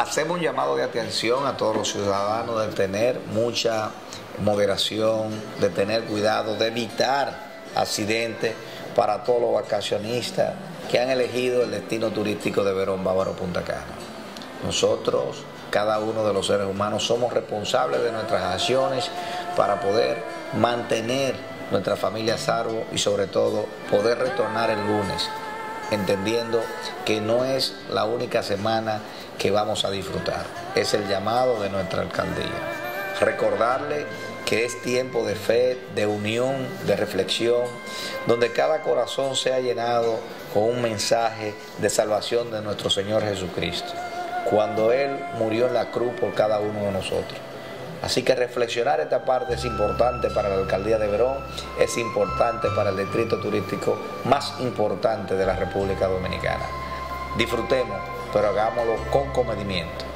hacemos un llamado de atención a todos los ciudadanos de tener mucha moderación, de tener cuidado, de evitar accidentes para todos los vacacionistas que han elegido el destino turístico de Verón Bávaro Punta Cana. Nosotros, cada uno de los seres humanos, somos responsables de nuestras acciones para poder mantener nuestra familia a salvo y sobre todo poder retornar el lunes, entendiendo que no es la única semana que vamos a disfrutar. Es el llamado de nuestra alcaldía. Recordarle que es tiempo de fe, de unión, de reflexión, donde cada corazón sea llenado con un mensaje de salvación de nuestro Señor Jesucristo, cuando Él murió en la cruz por cada uno de nosotros. Así que reflexionar esta parte es importante para la alcaldía de Verón, es importante para el distrito turístico más importante de la República Dominicana. Disfrutemos, pero hagámoslo con comedimiento.